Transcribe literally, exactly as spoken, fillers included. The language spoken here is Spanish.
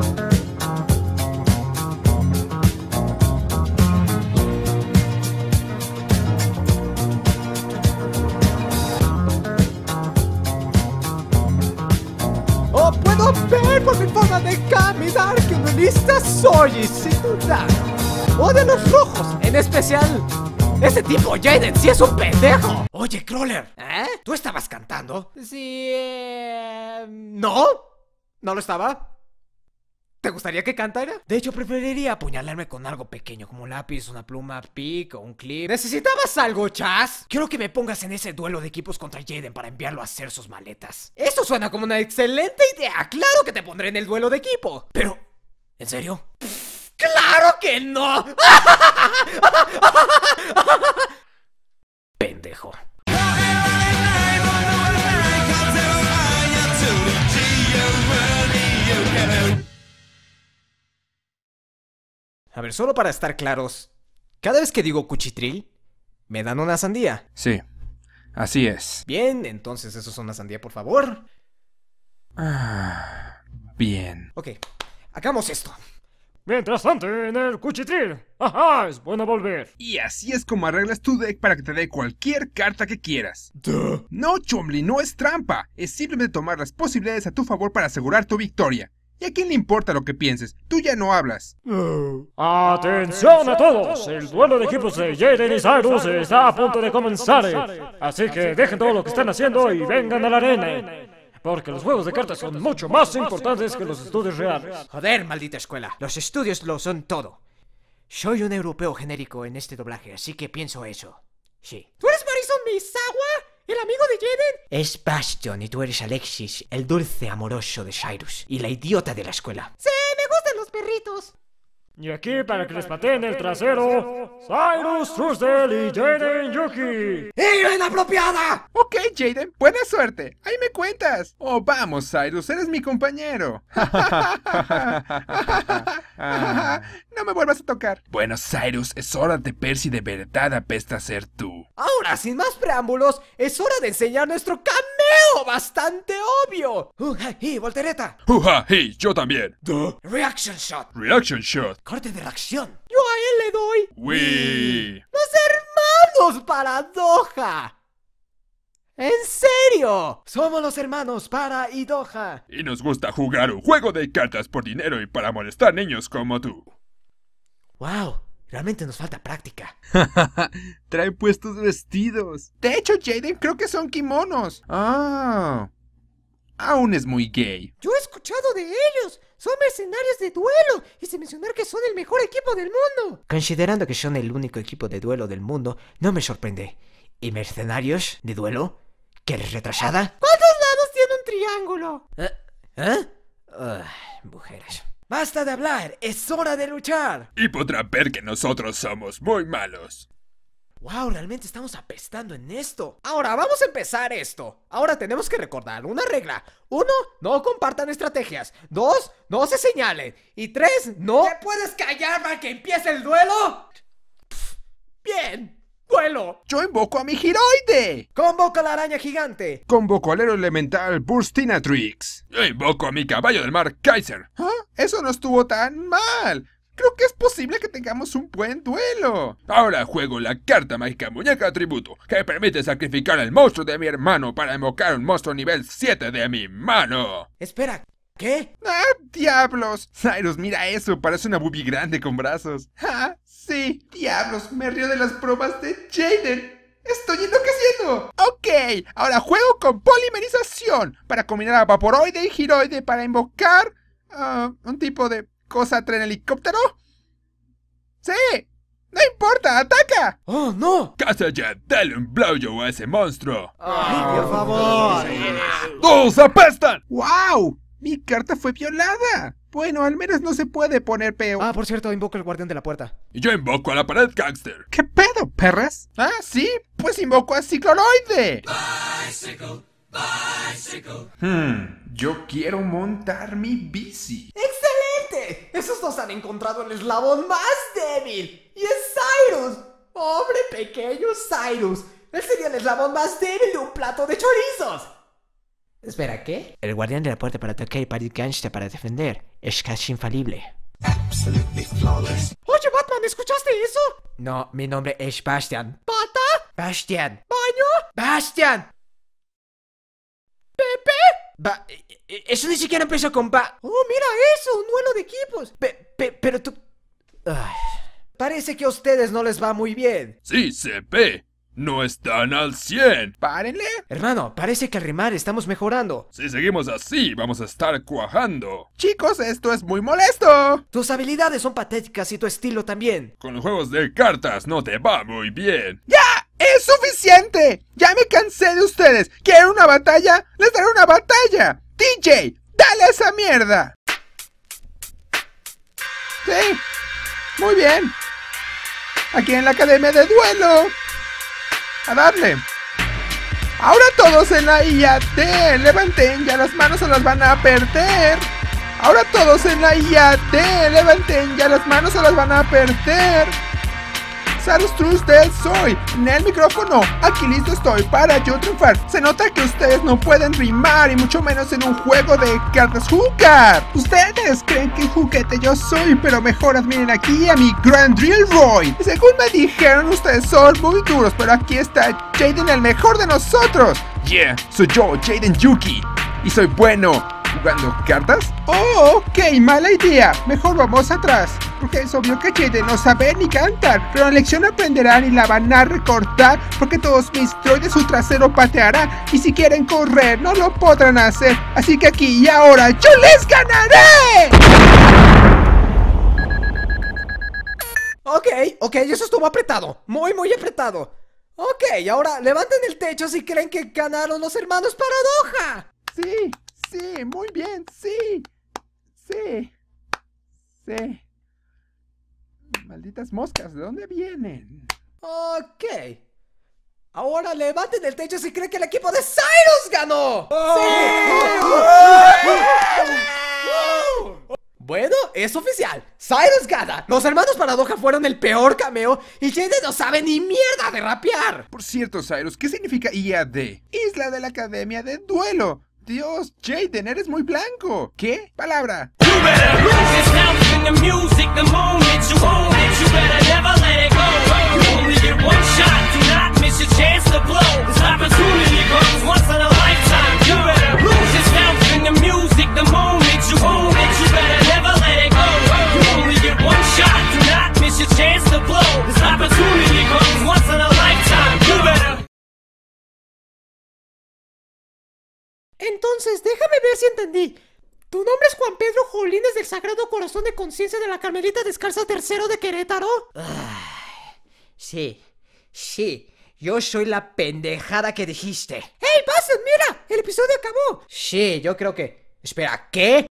Oh, puedo ver por mi forma de caminar que un lista soy, sin duda. O de los rojos, en especial. Ese tipo Jaden sí es un pendejo. Oye, Crawler, ¿eh? ¿Tú estabas cantando? Sí, eh... ¿No? ¿No lo estaba? ¿Te gustaría que cantara? De hecho, preferiría apuñalarme con algo pequeño, como un lápiz, una pluma, pic o un clip. ¿Necesitabas algo, Chas? Quiero que me pongas en ese duelo de equipos contra Jaden para enviarlo a hacer sus maletas. Eso suena como una excelente idea. Claro que te pondré en el duelo de equipo. Pero, ¿en serio? ¡Claro que no! Pendejo. A ver, solo para estar claros, cada vez que digo cuchitril, me dan una sandía. Sí, así es. Bien, entonces eso es una sandía, por favor. Ah, bien. Ok, hagamos esto. Mientras tanto, en el cuchitril. Ajá, es bueno volver. Y así es como arreglas tu deck para que te dé cualquier carta que quieras. Duh. No, Chomli, no es trampa. Es simplemente tomar las posibilidades a tu favor para asegurar tu victoria. ¿Y a quién le importa lo que pienses? Tú ya no hablas. ¡Atención a todos! El duelo de equipos de Jaden y Cyrus está a punto de comenzar. Así que dejen todo lo que están haciendo y vengan a la arena. Porque los juegos de cartas son mucho más importantes que los estudios reales. Joder, maldita escuela. Los estudios lo son todo. Soy un europeo genérico en este doblaje, así que pienso eso. Sí. ¿Tú eres Marison Misawa? ¿El amigo de Jaden? Es Bastion y tú eres Alexis, el dulce amoroso de Cyrus y la idiota de la escuela. Sí, me gustan los perritos. Y aquí, para que les pateen el trasero, Cyrus, Truesdale y Jaden Yuki. ¡Ira inapropiada! Ok, Jaden, buena suerte. Ahí me cuentas. Oh, vamos, Cyrus, eres mi compañero. No me vuelvas a tocar. Bueno, Cyrus, es hora de ver si de verdad apesta ser tú. Ahora, sin más preámbulos, es hora de enseñar nuestro cameo bastante obvio. Uh, y voltereta. Uja, hey, yo también. Duh. Reaction shot. Reaction shot. Corte de reacción. Yo a él le doy. We. ¡Los hermanos paradoja! ¡En serio! Somos los hermanos para y Doja. Y nos gusta jugar un juego de cartas por dinero y para molestar niños como tú. Wow, realmente nos falta práctica. Trae puestos vestidos. De hecho, Jaden, creo que son kimonos. Ah. Aún es muy gay. Yo he escuchado de ellos. Son mercenarios de duelo. Y sin mencionar que son el mejor equipo del mundo. Considerando que son el único equipo de duelo del mundo, no me sorprende. ¿Y mercenarios de duelo? ¿Que eres retrasada? ¿Cuántos lados tiene un triángulo? ¿Eh? ¿Eh? Uh, mujeres. ¡Basta de hablar! ¡Es hora de luchar! Y podrán ver que nosotros somos muy malos. ¡Wow! Realmente estamos apestando en esto. Ahora, vamos a empezar esto. Ahora tenemos que recordar una regla. Uno, no compartan estrategias. Dos, no se señalen. Y tres, no... ¿Te puedes callar para que empiece el duelo? Pff, bien. ¡Duelo! ¡Yo invoco a mi Giroide! ¡Convoca a la araña gigante! Convoco al héroe elemental Burstinatrix. Yo invoco a mi caballo del mar Kaiser. ¿Ah? Eso no estuvo tan mal. Creo que es posible que tengamos un buen duelo. Ahora juego la carta mágica muñeca atributo, que permite sacrificar al monstruo de mi hermano para invocar un monstruo nivel siete de mi mano. Espera, ¿qué? ¡Ah, diablos! Cyrus, mira eso, parece una boobie grande con brazos. ¡Ah, sí! ¡Diablos! Me río de las bromas de Jaden. ¡Estoy enloqueciendo! Ok, ahora juego con polimerización para combinar a Vaporoide y Giroide para invocar uh, un tipo de cosa tren helicóptero. ¡Sí! ¡No importa! ¡Ataca! ¡Oh, no! ¡Casa ya! ¡Dale un blowjob a ese monstruo! ¡Ay, por favor! ¡Todos apestan! ¡Wow! ¡Mi carta fue violada! Bueno, al menos no se puede poner peo. Ah, por cierto, invoco al guardián de la puerta. Y yo invoco a la pared gangster. ¿Qué pedo, perras? Ah, sí, pues invoco a Cicloroide. Bicycle, bicycle. Hmm, yo quiero montar mi bici. ¡Excelente! Esos dos han encontrado el eslabón más débil. Y es Cyrus. Pobre pequeño Cyrus. Él sería el eslabón más débil de un plato de chorizos. Espera, ¿qué? El guardián de la puerta para atacar y pared gangster para defender. es casi infalible. Oye, Batman, ¿escuchaste eso? No, mi nombre es Bastian. ¿Bata? Bastian. ¿Baño? Bastian. ¿Pepe? Ba eso ni siquiera empezó con ba... Oh, mira eso, un duelo de equipos. Pe pe pero tú... Ay, parece que a ustedes no les va muy bien. Sí, C P. No están al cien. Párenle. Hermano, parece que al rimar estamos mejorando. Si seguimos así, vamos a estar cuajando. Chicos, esto es muy molesto. Tus habilidades son patéticas y tu estilo también. Con los juegos de cartas no te va muy bien. ¡Ya! ¡Es suficiente! Ya me cansé de ustedes. ¿Quieren una batalla? ¡Les daré una batalla! D J, dale a esa mierda. Sí, muy bien. Aquí en la Academia de Duelo. A darle. Ahora todos en la I A T. Levanten ya las manos o las van a perder. Ahora todos en la I A T. Levanten ya las manos o las van a perder. Saludos Trus del Soy. En el micrófono. Aquí listo estoy para yo triunfar. Se nota que ustedes no pueden rimar. Y mucho menos en un juego de cartas jugar. Ustedes creen que juguete yo soy. Pero mejor admiren aquí a mi Grand Drill Roy. Y según me dijeron, ustedes son muy duros. Pero aquí está Jaden, el mejor de nosotros. Yeah, soy yo, Jaden Yuki. Y soy bueno jugando cartas. Oh, ok, mala idea. Mejor vamos atrás. Porque es obvio que Jaden no sabe ni cantar. Pero en lección aprenderán y la van a recortar. Porque todos mis droides su trasero patearán. Y si quieren correr no lo podrán hacer. Así que aquí y ahora yo les ganaré. Ok, ok, eso estuvo apretado. Muy, muy apretado. Ok, ahora levanten el techo si creen que ganaron los hermanos Paradoja. Sí, sí, muy bien, sí. Sí. Sí. Malditas moscas, ¿de dónde vienen? Ok. Ahora levanten el techo si creen que el equipo de Cyrus ganó. ¡Sí! Bueno, es oficial. Cyrus gana. Los hermanos Paradoja fueron el peor cameo y Jaden no sabe ni mierda de rapear. Por cierto, Cyrus, ¿qué significa I A D? Isla de la Academia de Duelo. Dios, Jaden, eres muy blanco. ¿Qué? Palabra. Entonces, déjame ver si entendí. ¿Tu nombre es Juan Pedro Jolines del Sagrado Corazón de Conciencia de la Carmelita Descalza tercero de Querétaro? Ay, sí, sí, yo soy la pendejada que dijiste. ¡Hey, Bastian, mira! ¡El episodio acabó! Sí, yo creo que... Espera, ¿qué?